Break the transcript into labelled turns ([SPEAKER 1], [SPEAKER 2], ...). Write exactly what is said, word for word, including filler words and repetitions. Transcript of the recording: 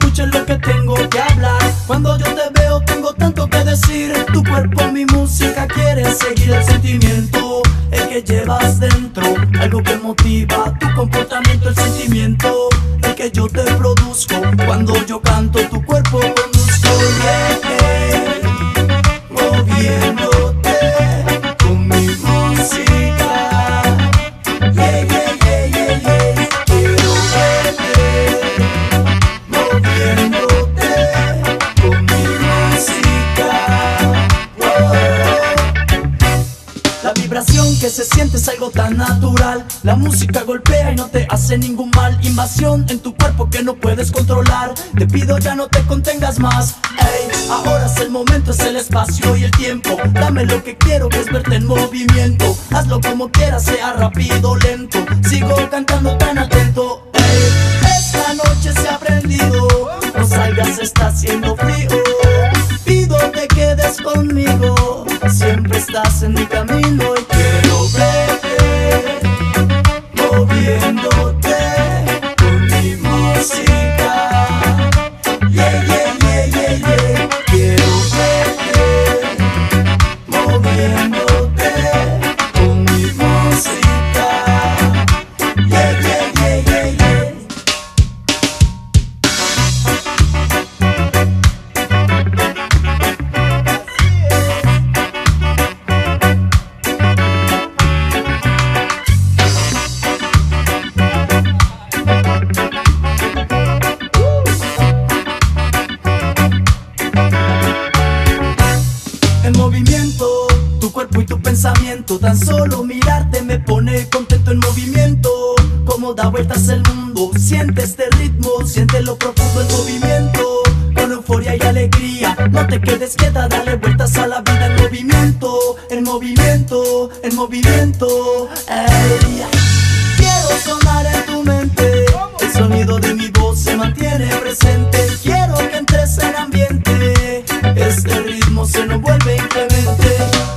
[SPEAKER 1] escuchen lo que tengo que hablar. Cuando yo te veo tengo tanto que decir. Tu cuerpo, mi música, quiere seguir el sentimiento, el que llevas dentro, algo que motiva tu comportamiento, el sentimiento, el que yo te produzco. Cuando yo canto tu cuerpo conduzco, yeah, yeah, moviéndote con mi música, yeah, yeah, yeah, yeah, yeah. Quiero verte moviéndote con mi música, oh. La vibración que se siente es algo tan natural. La música golpea y no te hace ningún mal. Invasión en tu cuerpo que no puedes controlar. Te pido ya no te contengas más. Ey, ahora es el momento, es el espacio y el tiempo. Dame lo que quiero, que es verte en movimiento. Hazlo como quieras, sea rápido o lento. Sigo cantando tan atento. Ey, esta noche se ha prendido. No salgas, está haciendo frío. Pido te quedes conmigo. Siempre estás en mi camino y quiero verte moviéndote con mi música, yeah, yeah, yeah, yeah, yeah. Quiero verte moviéndote con mi música, yeah, yeah, yeah, yeah, yeah. En movimiento, tu cuerpo y tu pensamiento. Tan solo mirarte me pone contento. En movimiento, como da vueltas el mundo. Siente este ritmo, siente lo profundo. En movimiento, con euforia y alegría. No te quedes quieta, dale vueltas a la vida. En movimiento, en movimiento, en movimiento, ey. Quiero sonar en tu mente. El sonido de mi voz se mantiene presente. Quiero que entres en ambiente. Este ritmo se nos vuelve inclemente.